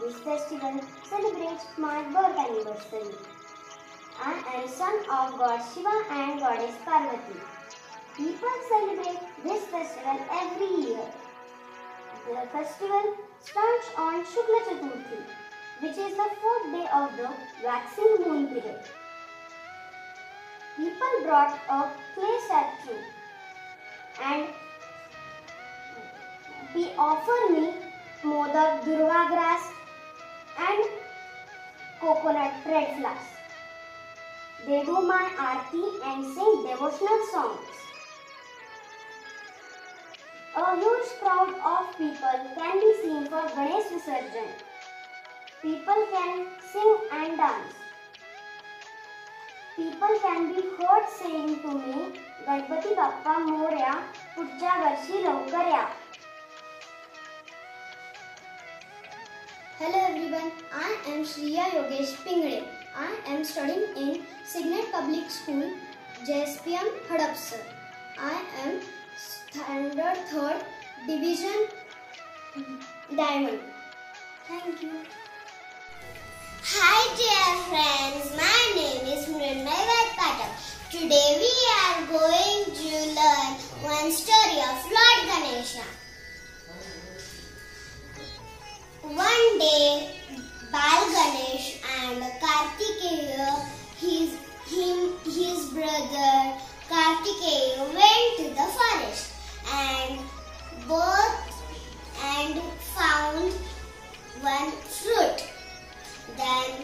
This festival celebrates my birth anniversary. I am son of God Shiva and Goddess Parvati. People celebrate this festival every year. The festival starts on Shukla Chaturthi, which is the fourth day of the waxing moon period. People brought a clay statue and we offer me modak, durva grass and coconut red flowers. They do my aarti and sing devotional songs. A huge crowd of people can be seen for Ganesh Visarjan. People can sing and dance. People can be heard saying to me, Ganpati Bappa Moria, पुढच्या वर्षी लवकर या. Hello everyone, I am Shriya Yogesh Pingde. I am studying in Signet Public School, JSPM Hadapsar. I am Standard 3rd Division Diamond. Thank you. Hi dear friends, my name is Mrinay Pathak. Today we are going to learn one story of Lord Ganesha. One day, Bal Ganesh and Kartikeya, his brother Kartikeya, went to the forest and found one fruit. Then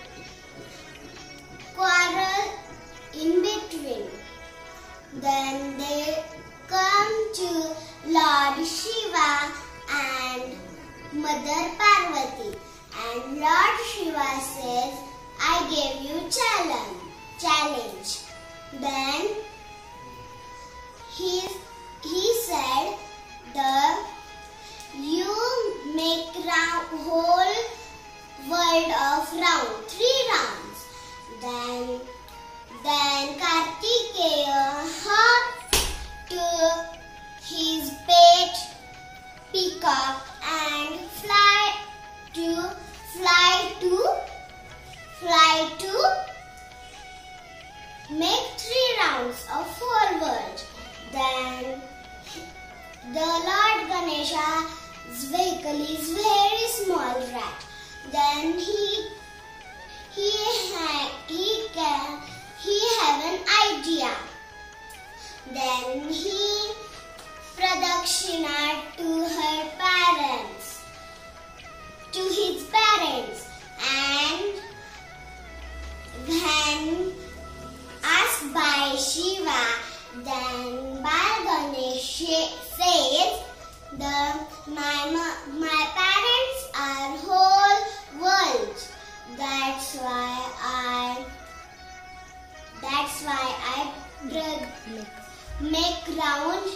quarrel in between. Then they come to Lord Shiva and Mother Parvati, and Lord Shiva says, I gave you challenge. Then he said, you make whole world of round, 3 rounds. Then Kartikeya hopped to his pet peacock and fly to make 3 rounds of whole world. Then the Lord Ganesha's vehicle is very small rat. Then he have an idea. Then he pradakshina to his parents, and when asked by Shiva, then Bal Ganesh says, my parents are whole world. That's why I make round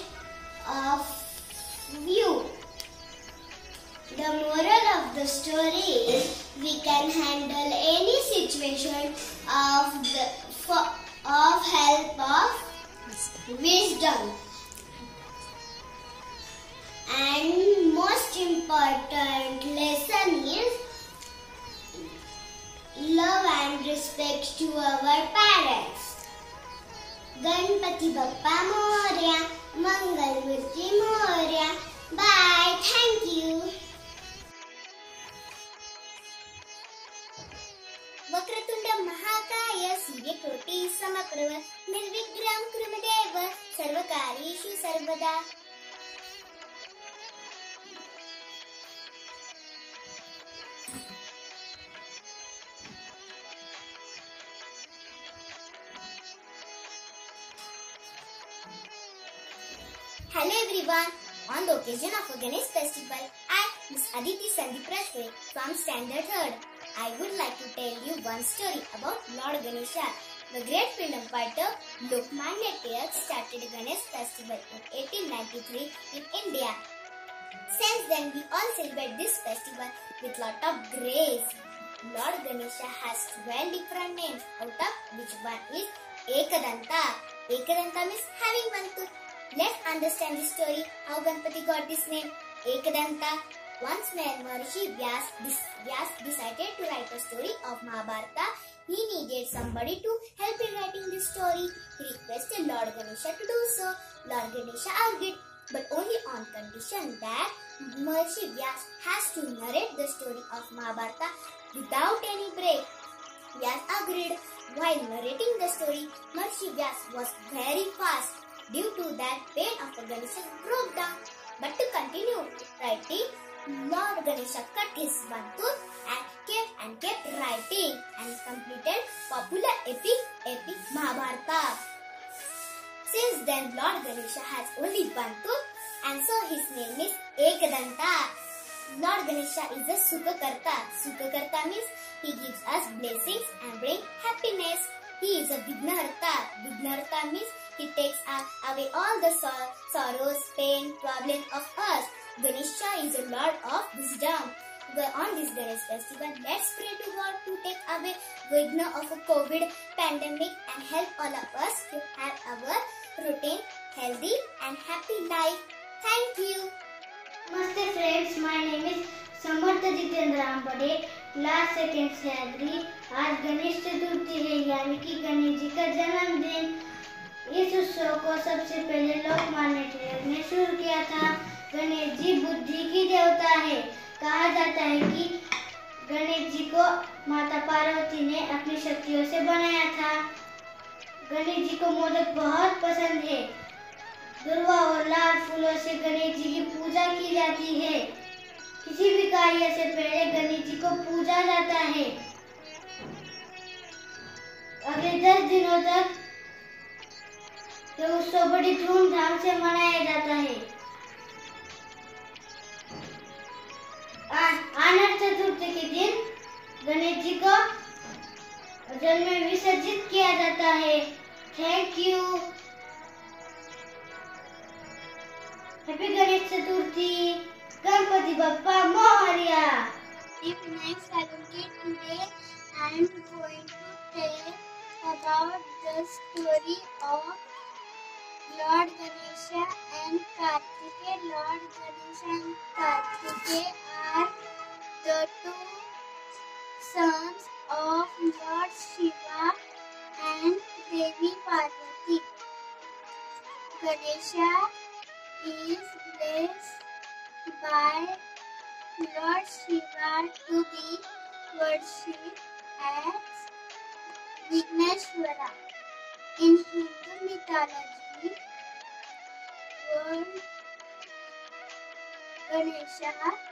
of you. The moral of the story is we can handle any situation of help of wisdom. And most important lesson is love and respect to our parents. Ganpati Bappa Moria, Mangal Murti Moria. Bye. Thank you. Vakratunda महाकाय सूर्यकोटि समप्रभ निर्विघ्नं कुरु मे देव सर्वकार्येषु सर्वदा. Hello everyone. On the occasion of a Ganesh festival, I, Miss Aditi Sandeep Rashwe from Standard 3rd, I would like to tell you one story about Lord Ganesha. The great freedom fighter Lokmanya Tilak started Ganesh festival in 1893 in India. Since then, we all celebrate this festival with lot of grace. Lord Ganesha has 12 different names, out of which one is Ekadanta. Ekadanta means having one tooth. Let's understand the story how Ganpati got this name. Ekadanta. Once when Maharishi Vyas decided to write a story of Mahabharata, he needed somebody to help in writing this story. He requested Lord Ganesha to do so. Lord Ganesha agreed, but only on condition that Maharishi Vyas has to narrate the story of Mahabharata without any break. Vyas agreed. While narrating the story, Maharishi Vyas was very fast. Due to that, pen of Ganesha broke down. But to continue writing, Lord Ganesha cut his one tooth and kept writing and completed popular epic Mahabharata. Since then, Lord Ganesha has only one tooth, and so his name is Ekadanta. Lord Ganesha is a Sukhakarta. Sukhakarta means he gives us blessings and brings happiness. He is a Vignaharta. Vignaharta means he takes away all the sorrows, pain, problems of us. Ganesha is a Lord of wisdom. On this Ganesh festival, let's pray to God to take away Vigna of a COVID pandemic and help all of us to have our routine, healthy and happy life. Thank you. Namaste friends, my name is Samarth Jitendra Ambade class second से agri. आज गणेश चतुर्थी है, यानी कि गणेश जी का जन्मदिन। इस उत्सव को सबसे पहले लोकमान्य तिलक ने शुरू किया था। गणेश जी बुद्धि की देवता है। कहा जाता है कि गणेश जी को माता पार्वती ने अपनी शक्तियों से बनाया था। गणेश जी को मोदक बहुत पसंद है। दुर्वा और लाल फूलों से गणेश जी की पूजा की जाती है। किसी भी कार्य से पहले गणेश जी को पूजा जाता है। अगले 10 दिनों तक यह उत्सव बड़ी धूमधाम से मनाया जाता है। अनंत चतुर्थी के दिन गणेश जी को जल में विसर्जित किया जाता है। Thank you. Happy Ganesh Chaturthi. Ganpati Bappa Morya. Vinayak Salunke. Today I am going to tell about the story of Lord Ganesha and Kartikeya. Lord Ganesha and Kartikeya are the two sons of Lord Shiva and Devi Parvati. Ganesha is blessed by Lord Shiva to be worshipped as Vigneshwara. In Hindu mythology, Lord Ganesha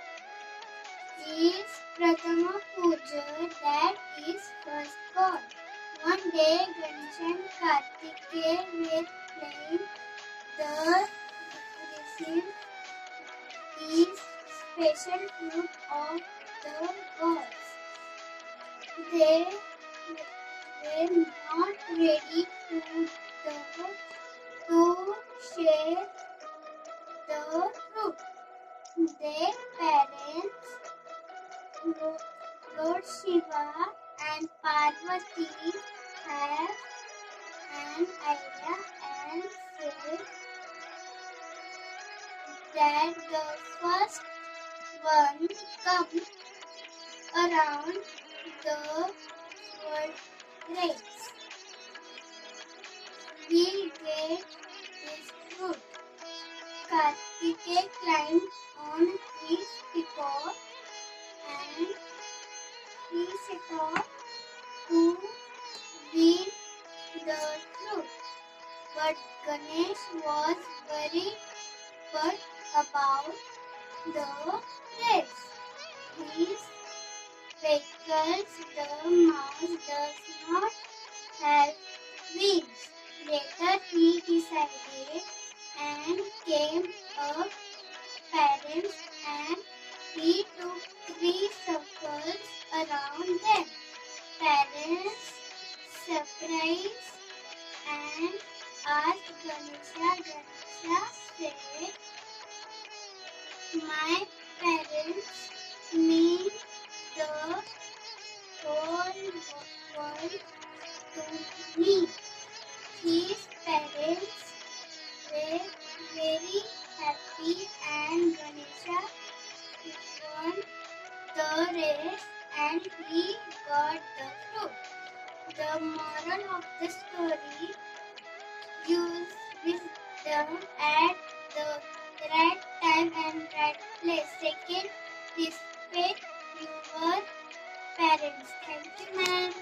is Prathama Puja, that is first born. One day, Ganesha and Kartikeya were playing the received is special fruit of the gods. They were not ready to share the fruit. Their parents, Lord Shiva and Parvati, have an idea and said that the first one come around the world race will get this fruit. Kartikeya climbed on his peacock and he set off to beat the fruit. But Ganesh was worried about the race. His vehicles, the mouse, does not have wings. Later he decided and came up parents and he took 3 circles around them. Parents surprised and asked Ganesha. Ganesha said, my parents mean the whole world to me. His parents were very happy and Ganesha race and he got the fruit. The moral of the story: use wisdom at the right time and right place. Second, respect your parents. Thank you, ma'am.